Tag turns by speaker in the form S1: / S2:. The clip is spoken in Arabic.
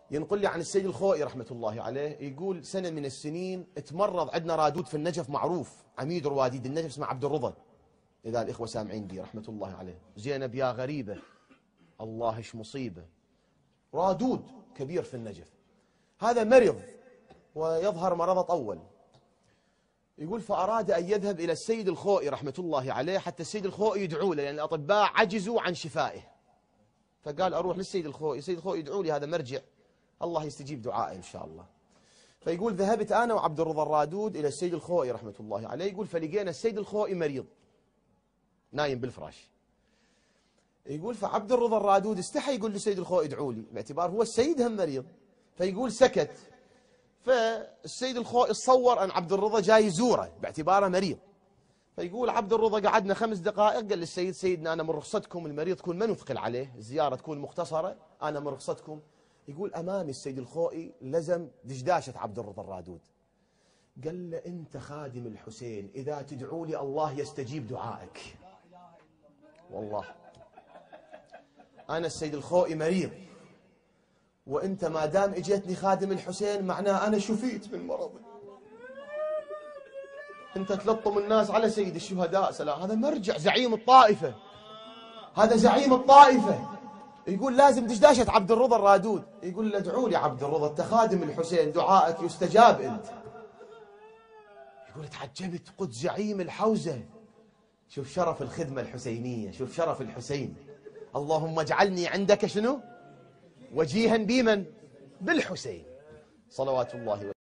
S1: ينقل لي عن السيد الخوئي رحمة الله عليه، يقول سنة من السنين تمرض عندنا رادود في النجف معروف، عميد رواديد النجف اسمه عبد الرضا، إذا الإخوة سامعين بي رحمة الله عليه. زينب يا غريبة الله ايش مصيبة، رادود كبير في النجف. هذا مرض ويظهر مرض طول. يقول فأراد أن يذهب إلى السيد الخوئي رحمة الله عليه حتى السيد الخوئي يدعو له، لأن الأطباء عجزوا عن شفائه. فقال أروح للسيد الخوئي، السيد الخوئي يدعو لي، هذا مرجع الله يستجيب دعائي إن شاء الله. فيقول ذهبت أنا وعبد الرضا الرادود إلى السيد الخوئي رحمة الله عليه. يقول فلقينا السيد الخوئي مريض نايم بالفراش. يقول فعبد الرضا الرادود استحى يقول للسيد الخوئي ادعوا لي، باعتبار هو السيد هم مريض. فيقول سكت. فالسيد الخوئي تصور أن عبد الرضا جاي يزوره باعتباره مريض. فيقول عبد الرضا قعدنا 5 دقائق، قال للسيد سيدنا أنا من رخصتكم المريض تكون ما نثقل عليه، الزيارة تكون مختصرة، أنا من رخصتكم. يقول أمامي السيد الخوئي لزم دشداشة عبد الرضا الرادود، قال له أنت خادم الحسين، إذا تدعو لي الله يستجيب دعائك. والله أنا السيد الخوئي مريض، وأنت ما دام إجيتني خادم الحسين معناه أنا شفيت من مرضي. أنت تلطم الناس على سيد الشهداء سلام، هذا مرجع زعيم الطائفة، هذا زعيم الطائفة. يقول لازم دشداشة عبد الرضا الرادود. يقول له ادعوا لي عبد الرضا، أنت خادم الحسين دعائك يستجاب أنت. يقول تعجبت، قلت زعيم الحوزة. شوف شرف الخدمة الحسينية، شوف شرف الحسين. اللهم اجعلني عندك شنو؟ وجيها بمن؟ بالحسين صلوات الله وسلامه.